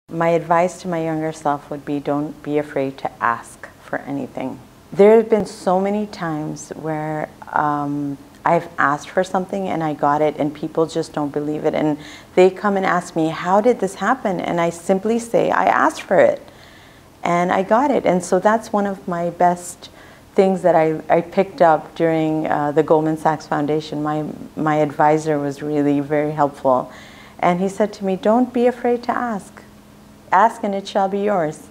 My advice to my younger self would be, don't be afraid to ask for anything. There have been so many times where I've asked for something and I got it and people just don't believe it. And they come and ask me, how did this happen? And I simply say, I asked for it and I got it. And so that's one of my best things that I picked up during the Goldman Sachs Foundation. My advisor was really very helpful. And he said to me, don't be afraid to ask. Ask and it shall be yours.